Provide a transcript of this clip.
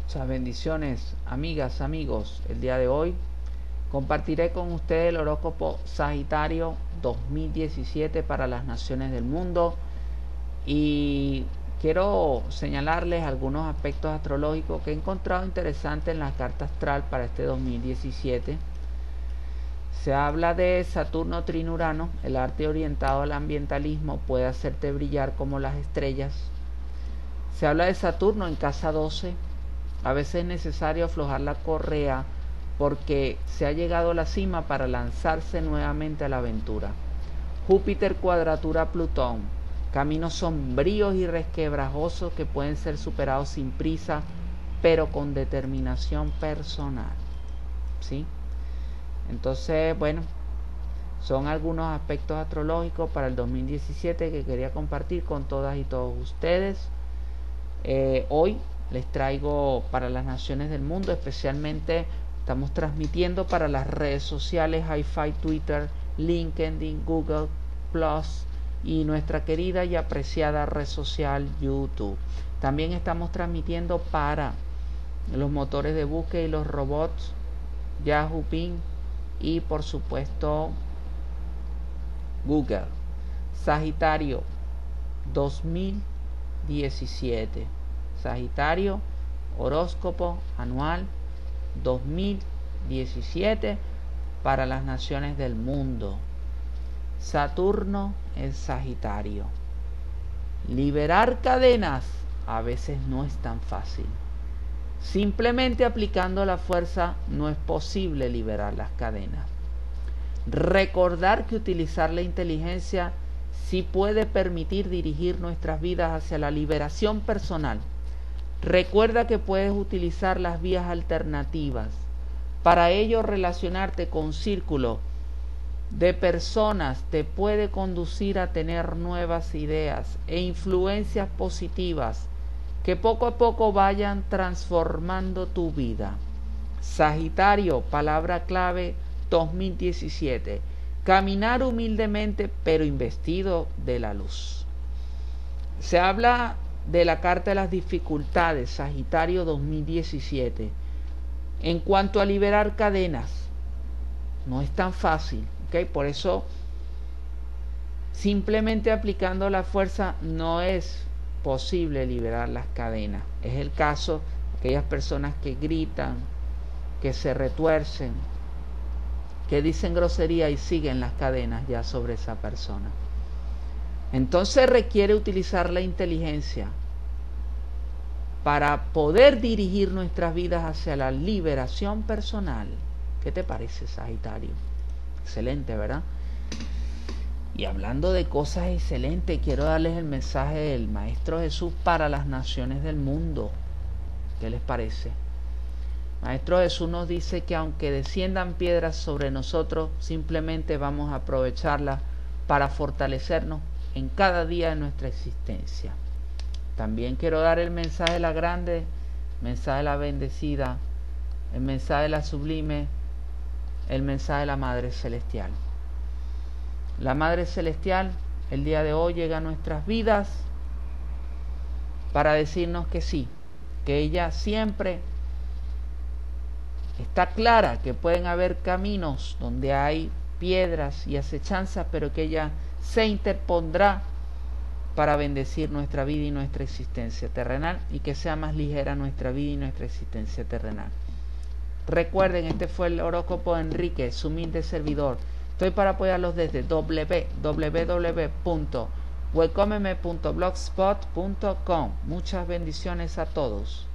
Muchas bendiciones, amigas, amigos. El día de hoy compartiré con ustedes el horóscopo Sagitario 2017 para las naciones del mundo y quiero señalarles algunos aspectos astrológicos que he encontrado interesantes en la carta astral para este 2017. Se habla de Saturno Trinurano, el arte orientado al ambientalismo puede hacerte brillar como las estrellas. Se habla de Saturno en casa 12. A veces es necesario aflojar la correa porque se ha llegado a la cima para lanzarse nuevamente a la aventura. Júpiter cuadratura Plutón, caminos sombríos y resquebrajosos que pueden ser superados sin prisa, pero con determinación personal. ¿Sí? Entonces, bueno, son algunos aspectos astrológicos para el 2017 que quería compartir con todas y todos ustedes. Hoy les traigo para las naciones del mundo, especialmente estamos transmitiendo para las redes sociales Hi-Fi, Twitter, LinkedIn, Google Plus y nuestra querida y apreciada red social YouTube. También estamos transmitiendo para los motores de búsqueda y los robots Yahoo, Bing y por supuesto Google. Sagitario 2017. Sagitario, horóscopo anual 2017 para las naciones del mundo. Saturno en Sagitario. Liberar cadenas a veces no es tan fácil. Simplemente aplicando la fuerza no es posible liberar las cadenas. Recordar que utilizar la inteligencia sí puede permitir dirigir nuestras vidas hacia la liberación personal. Recuerda que puedes utilizar las vías alternativas. Para ello, relacionarte con un círculo de personas te puede conducir a tener nuevas ideas e influencias positivas que poco a poco vayan transformando tu vida. Sagitario, palabra clave 2017. Caminar humildemente pero investido de la luz. Se habla de la carta de las dificultades, Sagitario 2017. En cuanto a liberar cadenas, no es tan fácil, ¿ok? Por eso, simplemente aplicando la fuerza no es posible liberar las cadenas. Es el caso de aquellas personas que gritan, que se retuercen, que dicen grosería y siguen las cadenas ya sobre esa persona. Entonces requiere utilizar la inteligencia para poder dirigir nuestras vidas hacia la liberación personal. ¿Qué te parece, Sagitario? Excelente, ¿verdad? Y hablando de cosas excelentes, quiero darles el mensaje del Maestro Jesús para las naciones del mundo. ¿Qué les parece? Maestro Jesús nos dice que aunque desciendan piedras sobre nosotros, simplemente vamos a aprovecharlas para fortalecernos en cada día de nuestra existencia. También quiero dar el mensaje de la grande, el mensaje de la bendecida, el mensaje de la sublime, el mensaje de la Madre Celestial. La Madre Celestial el día de hoy llega a nuestras vidas para decirnos que sí, que ella siempre está clara que pueden haber caminos donde hay piedras y acechanzas, pero que ella se interpondrá para bendecir nuestra vida y nuestra existencia terrenal y que sea más ligera nuestra vida y nuestra existencia terrenal. Recuerden, este fue el horóscopo de Enrique, su humilde servidor. Estoy para apoyarlos desde www.welcomeme.blogspot.com. Muchas bendiciones a todos.